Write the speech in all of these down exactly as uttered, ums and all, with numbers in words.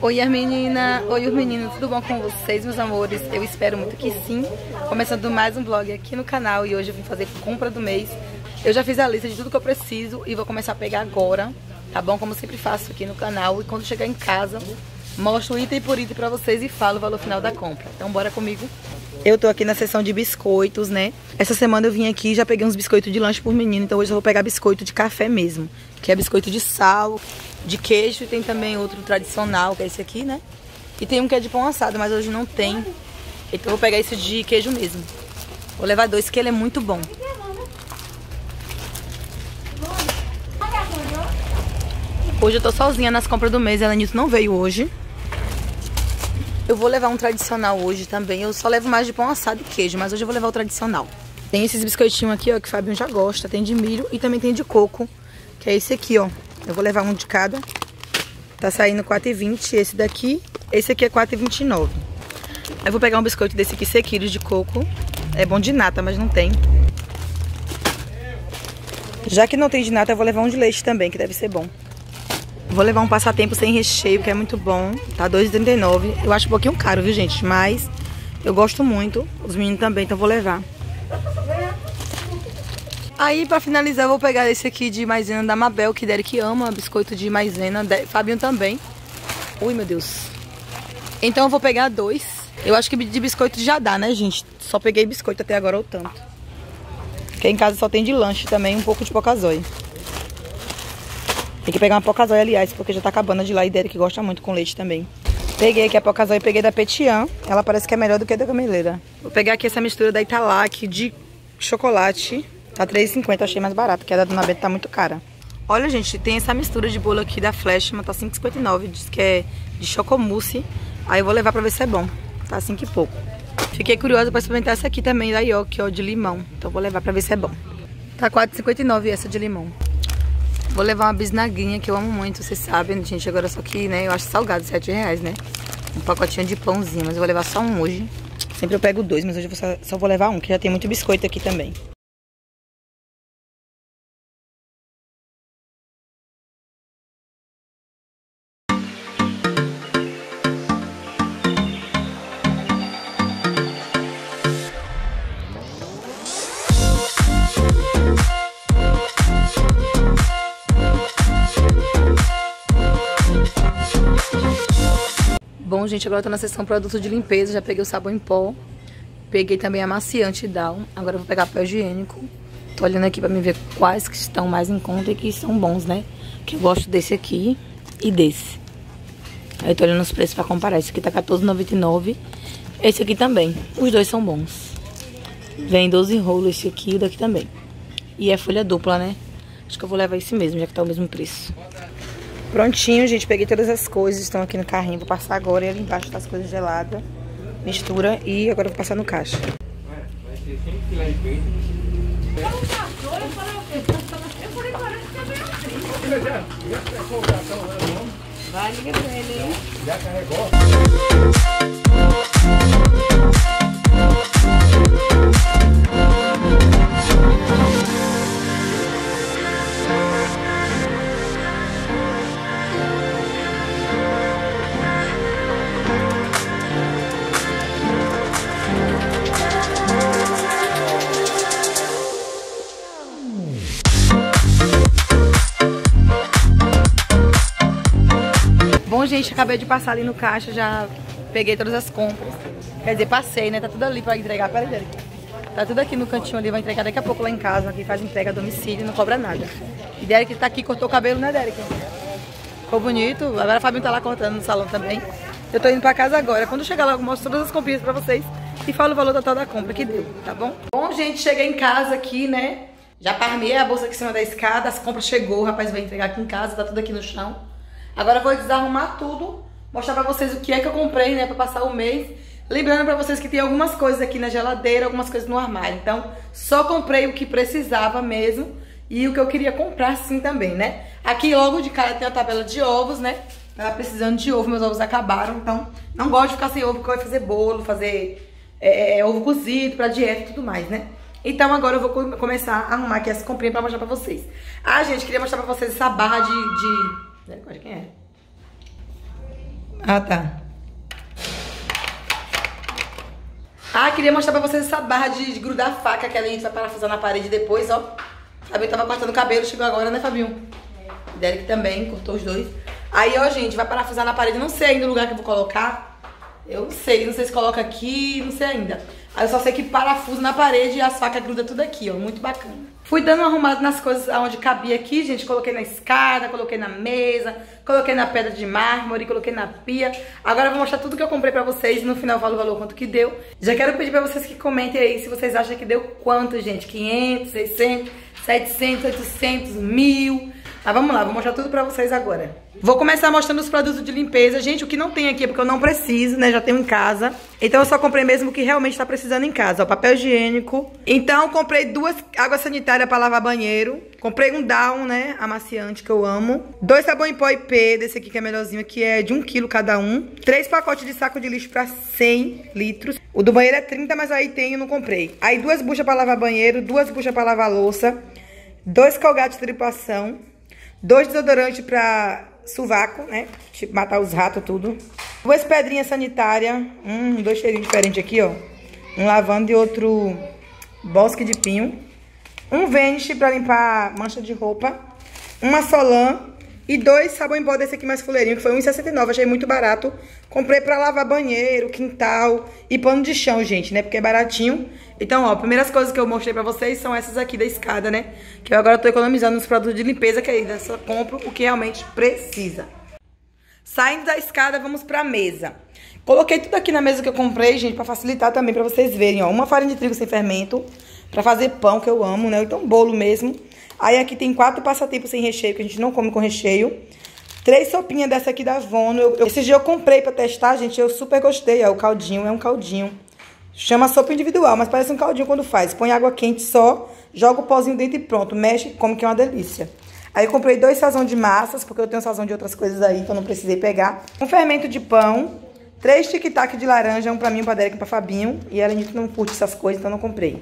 Oi as meninas, oi os meninos, tudo bom com vocês, meus amores? Eu espero muito que sim. Começando mais um vlog aqui no canal e hoje eu vim fazer compra do mês. Eu já fiz a lista de tudo que eu preciso e vou começar a pegar agora, tá bom? Como eu sempre faço aqui no canal. E quando chegar em casa, mostro item por item pra vocês e falo o valor final da compra. Então bora comigo. Eu tô aqui na seção de biscoitos, né? Essa semana eu vim aqui e já peguei uns biscoitos de lanche por menino. Então hoje eu vou pegar biscoito de café mesmo, que é biscoito de sal, de queijo. E tem também outro tradicional, que é esse aqui, né? E tem um que é de pão assado, mas hoje não tem. Então eu vou pegar esse de queijo mesmo. Vou levar dois, que ele é muito bom. Hoje eu tô sozinha nas compras do mês. A Lenilton não veio hoje. Eu vou levar um tradicional hoje também. Eu só levo mais de pão assado e queijo, mas hoje eu vou levar o tradicional. Tem esses biscoitinhos aqui, ó, que o Fabinho já gosta. Tem de milho e também tem de coco, que é esse aqui, ó. Eu vou levar um de cada. Tá saindo quatro e vinte esse daqui. Esse aqui é quatro e vinte e nove. Eu vou pegar um biscoito desse aqui, seis quilos de coco. É bom de nata, mas não tem. Já que não tem de nata, eu vou levar um de leite também, que deve ser bom. Vou levar um passatempo sem recheio, que é muito bom. Tá dois e trinta e nove. Eu acho um pouquinho caro, viu, gente? Mas eu gosto muito. Os meninos também, então vou levar. Aí, pra finalizar, eu vou pegar esse aqui de maisena da Mabel, que Derek ama, biscoito de maisena. Fabinho também. Ui, meu Deus. Então eu vou pegar dois. Eu acho que de biscoito já dá, né, gente? Só peguei biscoito até agora, ou tanto. Porque em casa só tem de lanche também, um pouco de pocazói. Tem que pegar uma pocazói, aliás, porque já tá acabando a de lá e Derek gosta muito com leite também. Peguei aqui a pocazói, peguei da Petian. Ela parece que é melhor do que a da Gameleira. Vou pegar aqui essa mistura da Italac de chocolate. Tá três e cinquenta, achei mais barato, porque a da Dona Benta tá muito cara. Olha, gente, tem essa mistura de bolo aqui da Flash, mas tá cinco e cinquenta e nove, diz que é de chocomousse. Aí eu vou levar pra ver se é bom. Tá cinco e pouco. Fiquei curiosa pra experimentar essa aqui também, da Yoki, ó, de limão. Então vou levar pra ver se é bom. Tá quatro e cinquenta e nove essa de limão. Vou levar uma bisnaguinha, que eu amo muito, vocês sabem, gente. Agora só que, né, eu acho salgado, sete reais, né? Um pacotinho de pãozinho, mas eu vou levar só um hoje. Sempre eu pego dois, mas hoje eu vou só, só vou levar um, que já tem muito biscoito aqui também. Bom, gente, agora eu tô na seção produto de limpeza. Já peguei o sabão em pó. Peguei também amaciante Down. Agora eu vou pegar papel higiênico. Tô olhando aqui pra me ver quais que estão mais em conta e que são bons, né? Que eu gosto desse aqui e desse. Aí eu tô olhando os preços pra comparar. Esse aqui tá quatorze e noventa e nove. Esse aqui também. Os dois são bons. Vem doze rolos esse aqui e o daqui também. E é folha dupla, né? Acho que eu vou levar esse mesmo, já que tá o mesmo preço. Prontinho, gente, peguei todas as coisas, estão aqui no carrinho, vou passar agora e ali embaixo tá as coisas geladas, mistura e agora eu vou passar no caixa. Vai, liga pra ele aí. Já carregou? Bom, gente, acabei de passar ali no caixa, já peguei todas as compras. Quer dizer, passei, né? Tá tudo ali pra entregar. Pera aí, Derek. Tá tudo aqui no cantinho ali, vai entregar daqui a pouco lá em casa. Aqui faz entrega a domicílio, não cobra nada. E Derek tá aqui, cortou o cabelo, né, Derek? Ficou bonito. Agora a Fabinho tá lá cortando no salão também. Eu tô indo pra casa agora. Quando chegar lá, eu mostro todas as comprinhas pra vocês e falo o valor total da compra que deu, tá bom? Bom, gente, cheguei em casa aqui, né? Já parmei a bolsa aqui em cima da escada, as compras chegou, o rapaz vai entregar aqui em casa, tá tudo aqui no chão. Agora eu vou desarrumar tudo, mostrar pra vocês o que é que eu comprei, né, pra passar o mês. Lembrando pra vocês que tem algumas coisas aqui na geladeira, algumas coisas no armário. Então, só comprei o que precisava mesmo e o que eu queria comprar sim também, né? Aqui logo de cara tem a tabela de ovos, né? Tava precisando de ovo, meus ovos acabaram, então não gosto de ficar sem ovo, porque eu vou fazer bolo, fazer é, é, ovo cozido pra dieta e tudo mais, né? Então agora eu vou começar a arrumar aqui essa comprinha pra mostrar pra vocês. Ah, gente, queria mostrar pra vocês essa barra de... de... Quem é? Ah, tá. Ah, queria mostrar pra vocês essa barra de, de grudar a faca que a gente vai parafusar na parede depois, ó. Fabinho tava cortando o cabelo, chegou agora, né, Fabinho? É. Derek também, cortou os dois. Aí, ó, gente, vai parafusar na parede. Não sei ainda o lugar que eu vou colocar. Eu não sei, não sei se coloca aqui, não sei ainda. Aí eu só sei que parafusa na parede e as facas grudam tudo aqui, ó. Muito bacana. Fui dando uma arrumada nas coisas onde cabia aqui, gente. Coloquei na escada, coloquei na mesa, coloquei na pedra de mármore, coloquei na pia. Agora eu vou mostrar tudo que eu comprei pra vocês e no final eu falo o valor quanto que deu. Já quero pedir pra vocês que comentem aí se vocês acham que deu quanto, gente. quinhentos, seiscentos, setecentos, oitocentos, mil... Mas vamos lá, vou mostrar tudo pra vocês agora. Vou começar mostrando os produtos de limpeza. Gente, o que não tem aqui é porque eu não preciso, né? Já tenho em casa. Então eu só comprei mesmo o que realmente tá precisando em casa. Ó, papel higiênico. Então comprei duas águas sanitárias pra lavar banheiro. Comprei um Down, né? Amaciante, que eu amo. Dois sabão em pó I P, desse aqui que é melhorzinho, que é de um quilo cada um. Três pacotes de saco de lixo pra cem litros. O do banheiro é trinta, mas aí tem, eu não comprei. Aí duas buchas pra lavar banheiro, duas buchas pra lavar louça. Dois colgates de tripação. Dois desodorantes pra sovaco, né? Tipo, matar os ratos, tudo. Duas pedrinhas sanitárias. Hum, dois cheirinhos diferentes aqui, ó. Um lavanda e outro bosque de pinho. Um Vanish pra limpar mancha de roupa. Uma Solan. E dois sabão em pó desse aqui mais fuleirinho, que foi um real e sessenta e nove. Achei muito barato. Comprei pra lavar banheiro, quintal e pano de chão, gente, né? Porque é baratinho. Então, ó, primeiras coisas que eu mostrei pra vocês são essas aqui da escada, né? Que eu agora tô economizando nos produtos de limpeza, que aí eu só compro o que realmente precisa. Saindo da escada, vamos pra mesa. Coloquei tudo aqui na mesa que eu comprei, gente, pra facilitar também, pra vocês verem, ó. Uma farinha de trigo sem fermento, pra fazer pão, que eu amo, né? Então, bolo mesmo. Aí aqui tem quatro passatempos sem recheio, que a gente não come com recheio. Três sopinhas dessa aqui da Vono. Eu, eu, esse dia eu comprei pra testar, gente, eu super gostei, ó. O caldinho é um caldinho. Chama sopa individual, mas parece um caldinho quando faz. Põe água quente só, joga o pozinho dentro e pronto. Mexe, come que é uma delícia. Aí eu comprei dois sazão de massas, porque eu tenho sazão de outras coisas aí, então não precisei pegar. Um fermento de pão. Três tic-tac de laranja, um pra mim, um pra Derek e um pra Fabinho. E ela não curte essas coisas, então não comprei.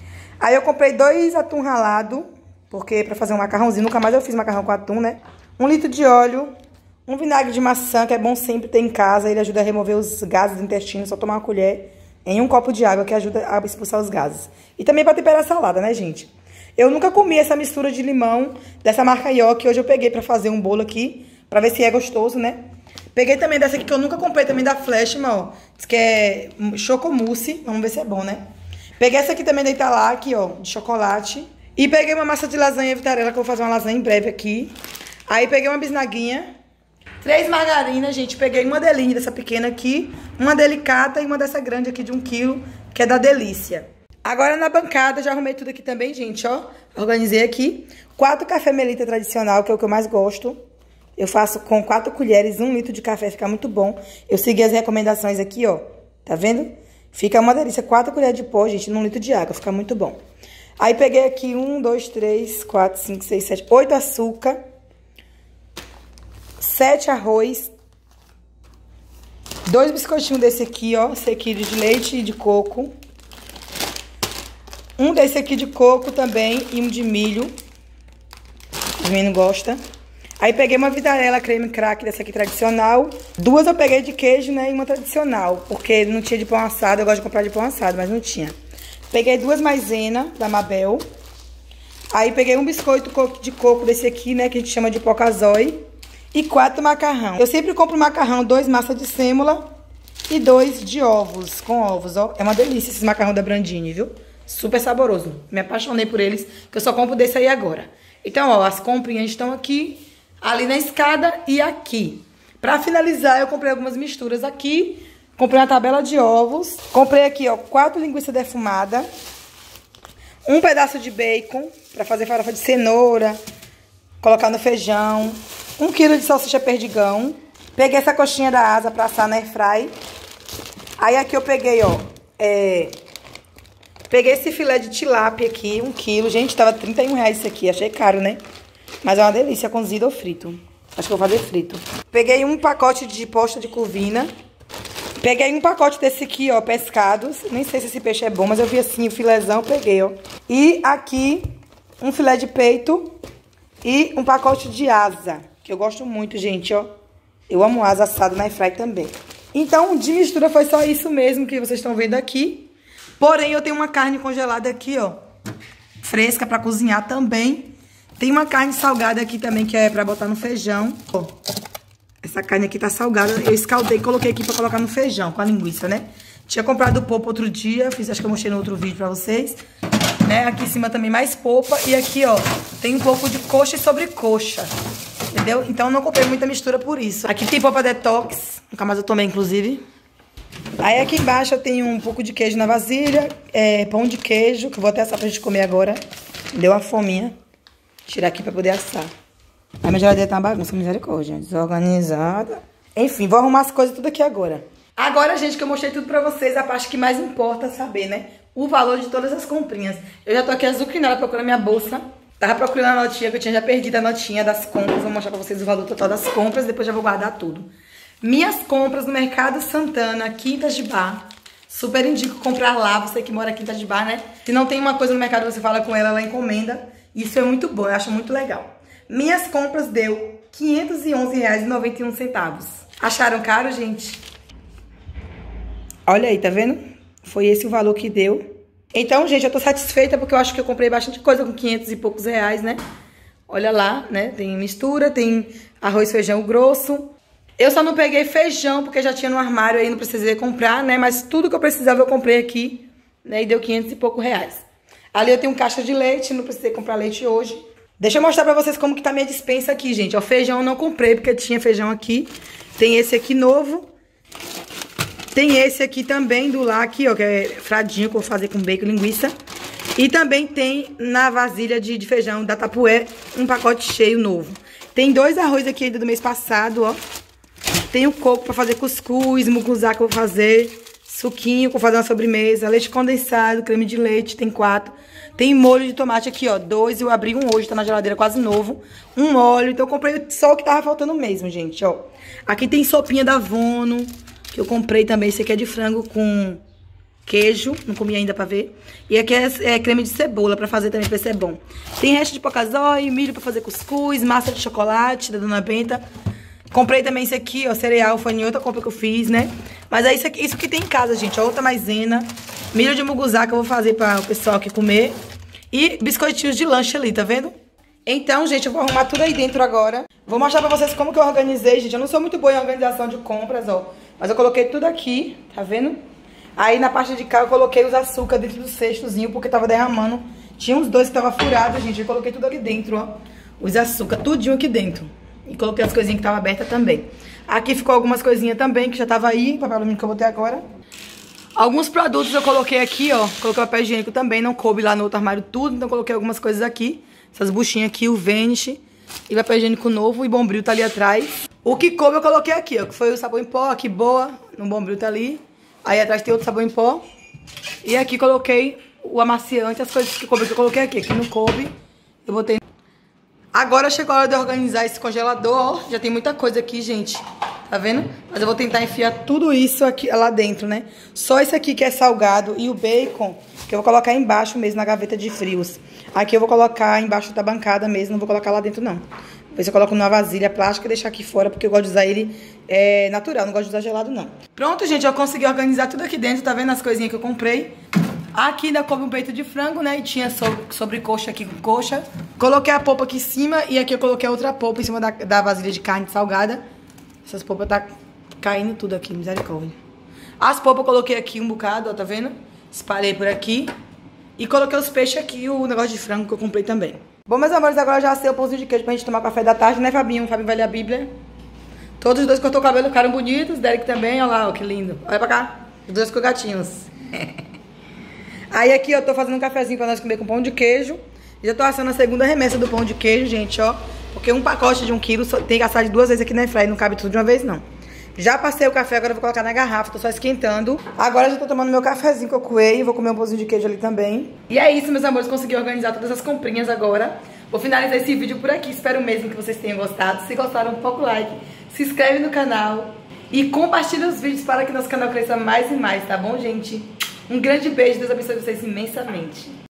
Aí eu comprei dois atum ralado, porque pra fazer um macarrãozinho, nunca mais eu fiz macarrão com atum, né? Um litro de óleo. Um vinagre de maçã, que é bom sempre ter em casa. Ele ajuda a remover os gases do intestino, só tomar uma colher em um copo de água, que ajuda a expulsar os gases. E também pra temperar a salada, né, gente? Eu nunca comi essa mistura de limão dessa marca Ió, que hoje eu peguei pra fazer um bolo aqui, pra ver se é gostoso, né? Peguei também dessa aqui que eu nunca comprei, também da Flashman, ó. Diz que é chocomousse, vamos ver se é bom, né? Peguei essa aqui também da Italac, ó, de chocolate. E peguei uma massa de lasanha Vitarella, que eu vou fazer uma lasanha em breve aqui. Aí peguei uma bisnaguinha. Três margarinas, gente. Peguei uma delinha dessa pequena aqui, uma delicata e uma dessa grande aqui de um quilo, que é da Delícia. Agora na bancada, já arrumei tudo aqui também, gente, ó. Organizei aqui. Quatro café Melita tradicional, que é o que eu mais gosto. Eu faço com quatro colheres, um litro de café, fica muito bom. Eu segui as recomendações aqui, ó. Tá vendo? Fica uma delícia. Quatro colheres de pó, gente, num litro de água. Fica muito bom. Aí peguei aqui um, dois, três, quatro, cinco, seis, sete, oito açúcar. Sete arroz. Dois biscoitinhos desse aqui, ó. Sequilho de leite e de coco. Um desse aqui de coco também e um de milho. O menino gosta. Aí peguei uma Vitarella creme crack dessa aqui tradicional. Duas eu peguei de queijo, né? E uma tradicional. Porque não tinha de pão assado. Eu gosto de comprar de pão assado, mas não tinha. Peguei duas maisena da Mabel. Aí peguei um biscoito de coco desse aqui, né? Que a gente chama de pocazói. E quatro macarrão. Eu sempre compro macarrão, dois massa de sêmola e dois de ovos, com ovos, ó. É uma delícia esses macarrão da Brandini, viu? Super saboroso. Me apaixonei por eles, que eu só compro desse aí agora. Então, ó, as comprinhas estão aqui, ali na escada e aqui. Pra finalizar, eu comprei algumas misturas aqui. Comprei uma tabela de ovos. Comprei aqui, ó, quatro linguiças defumadas. Um pedaço de bacon, pra fazer farofa de cenoura, colocar no feijão. Um quilo de salsicha perdigão. Peguei essa coxinha da asa pra assar na airfry. Aí aqui eu peguei, ó, é... peguei esse filé de tilápia aqui, um quilo. Gente, tava trinta e um reais isso aqui, achei caro, né? Mas é uma delícia, cozido ou frito. Acho que eu vou fazer frito. Peguei um pacote de posta de curvina. Peguei um pacote desse aqui, ó, pescados. Nem sei se esse peixe é bom, mas eu vi assim, o filézão, eu peguei, ó. E aqui, um filé de peito e um pacote de asa. Que eu gosto muito, gente, ó. Eu amo asa assada na airfryer também. Então, de mistura foi só isso mesmo que vocês estão vendo aqui. Porém, eu tenho uma carne congelada aqui, ó. Fresca pra cozinhar também. Tem uma carne salgada aqui também, que é pra botar no feijão. Ó, essa carne aqui tá salgada. Eu escaldei e coloquei aqui pra colocar no feijão, com a linguiça, né? Tinha comprado polpa outro dia, fiz, acho que eu mostrei no outro vídeo pra vocês. Né? Aqui em cima também mais polpa. E aqui, ó, tem um pouco de coxa e sobrecoxa. Entendeu? Então eu não comprei muita mistura por isso. Aqui tem polpa detox, nunca mais eu tomei, inclusive. Aí aqui embaixo eu tenho um pouco de queijo na vasilha, é, pão de queijo, que eu vou até assar pra gente comer agora. Deu uma fominha. Tirar aqui pra poder assar. Aí minha geladeira tá uma bagunça, misericórdia. Desorganizada. Enfim, vou arrumar as coisas tudo aqui agora. Agora, gente, que eu mostrei tudo pra vocês, a parte que mais importa saber, né? O valor de todas as comprinhas. Eu já tô aqui azucrinada procurando minha bolsa. Tava procurando a notinha, que eu tinha já perdido a notinha das compras. Vou mostrar pra vocês o valor total das compras, depois já vou guardar tudo. Minhas compras no Mercado Santana, Quintas de Bar. Super indico comprar lá, você que mora em Quintas de Bar, né? Se não tem uma coisa no mercado, você fala com ela, ela encomenda. Isso é muito bom, eu acho muito legal. Minhas compras deu quinhentos e onze reais e noventa e um centavos. Acharam caro, gente? Olha aí, tá vendo? Foi esse o valor que deu. Então, gente, eu tô satisfeita porque eu acho que eu comprei bastante coisa com quinhentos e poucos reais, né? Olha lá, né? Tem mistura, tem arroz, feijão grosso. Eu só não peguei feijão porque já tinha no armário aí, não precisei comprar, né? Mas tudo que eu precisava eu comprei aqui, né? E deu quinhentos e poucos reais. Ali eu tenho caixa de leite, não precisei comprar leite hoje. Deixa eu mostrar pra vocês como que tá minha despensa aqui, gente. Ó, feijão eu não comprei porque tinha feijão aqui. Tem esse aqui novo. Tem esse aqui também do lá, aqui, ó, que é fradinho, que eu vou fazer com bacon e linguiça. E também tem na vasilha de, de feijão da Tapué um pacote cheio novo. Tem dois arroz aqui ainda do mês passado, ó. Tem o coco pra fazer cuscuz, mucuzá que eu vou fazer, suquinho, que eu vou fazer uma sobremesa, leite condensado, creme de leite, tem quatro. Tem molho de tomate aqui, ó, dois, eu abri um hoje, tá na geladeira quase novo. Um óleo, então eu comprei só o que tava faltando mesmo, gente, ó. Aqui tem sopinha da Vono, que eu comprei também, esse aqui é de frango com queijo, não comi ainda pra ver. E aqui é, é creme de cebola pra fazer também, pra ver se é bom. Tem resto de pocazói, milho pra fazer cuscuz, massa de chocolate da Dona Benta. Comprei também esse aqui, ó, cereal, foi em outra compra que eu fiz, né? Mas é isso, aqui, isso que tem em casa, gente, ó, outra maisena, milho de muguzá que eu vou fazer para o pessoal aqui comer. E biscoitinhos de lanche ali, tá vendo? Então, gente, eu vou arrumar tudo aí dentro agora. Vou mostrar pra vocês como que eu organizei, gente. Eu não sou muito boa em organização de compras, ó. Mas eu coloquei tudo aqui, tá vendo? Aí na parte de cá eu coloquei os açúcar dentro do cestozinho, porque tava derramando. Tinha uns dois que tava furado, gente. Eu coloquei tudo aqui dentro, ó. Os açúcar, tudinho aqui dentro. E coloquei as coisinhas que estavam abertas também. Aqui ficou algumas coisinhas também, que já tava aí. Papel alumínio que eu botei agora. Alguns produtos eu coloquei aqui, ó. Coloquei papel higiênico também, não coube lá no outro armário tudo. Então coloquei algumas coisas aqui. Essas buchinhas aqui, o Vanish. E papel higiênico novo. E Bombril tá ali atrás. O que coube eu coloquei aqui, ó. Que foi o sabão em pó, aqui boa. No Bombril tá ali. Aí atrás tem outro sabão em pó. E aqui coloquei o amaciante, as coisas que coube que eu coloquei aqui. Aqui não coube, eu botei. Agora chegou a hora de organizar esse congelador, ó. Já tem muita coisa aqui, gente. Tá vendo? Mas eu vou tentar enfiar tudo isso aqui lá dentro, né? Só esse aqui que é salgado e o bacon, que eu vou colocar embaixo mesmo, na gaveta de frios. Aqui eu vou colocar embaixo da bancada mesmo, não vou colocar lá dentro, não. Vou ver se eu coloco numa vasilha plástica e deixar aqui fora, porque eu gosto de usar ele é, natural, não gosto de usar gelado, não. Pronto, gente, eu consegui organizar tudo aqui dentro, tá vendo as coisinhas que eu comprei? Aqui ainda coube um peito de frango, né? E tinha sobre, sobrecoxa aqui com coxa. Coloquei a polpa aqui em cima e aqui eu coloquei a outra polpa em cima da, da vasilha de carne salgada. Essas polpas tá caindo tudo aqui, misericórdia. As polpas eu coloquei aqui um bocado, ó, tá vendo? Espalhei por aqui. E coloquei os peixes aqui e o negócio de frango que eu comprei também. Bom, meus amores, agora eu já assei o pãozinho de queijo pra gente tomar café da tarde, né, Fabinho? Fabinho vai ler a Bíblia. Todos os dois cortou o cabelo, ficaram bonitos. Derek também, olha lá, ó, que lindo. Olha pra cá, os dois com gatinhos. Aí aqui eu tô fazendo um cafezinho pra nós comer com pão de queijo. Já tô assando a segunda remessa do pão de queijo, gente, ó. Porque um pacote de um quilo tem que assar de duas vezes aqui na airfryer, não cabe tudo de uma vez, não. Já passei o café, agora eu vou colocar na garrafa, tô só esquentando. Agora eu já tô tomando meu cafezinho que eu coei, vou comer um pãozinho de queijo ali também. E é isso, meus amores, consegui organizar todas as comprinhas agora. Vou finalizar esse vídeo por aqui, espero mesmo que vocês tenham gostado. Se gostaram, um pouco like, se inscreve no canal e compartilha os vídeos para que nosso canal cresça mais e mais, tá bom, gente? Um grande beijo, Deus abençoe vocês imensamente.